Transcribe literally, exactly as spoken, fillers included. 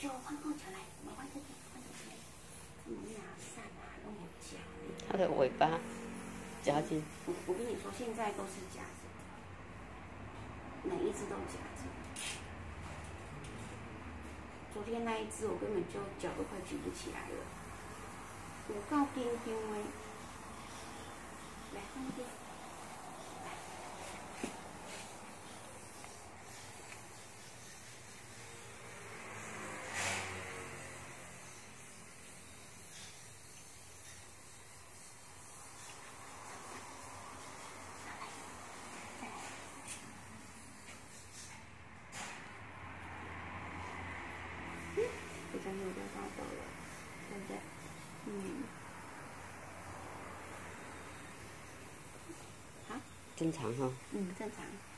就放放起来，我们放这边，放这边。什么拿伞啊，都有夹。 它的尾巴夹紧。 我我跟你说，现在都是夹着的，每一只都夹着。昨天那一只，我根本就脚都快举不起来了。有够紧张的，来放这。 比较有点大到了，对不对？嗯。好。 正常哈。 嗯，正常。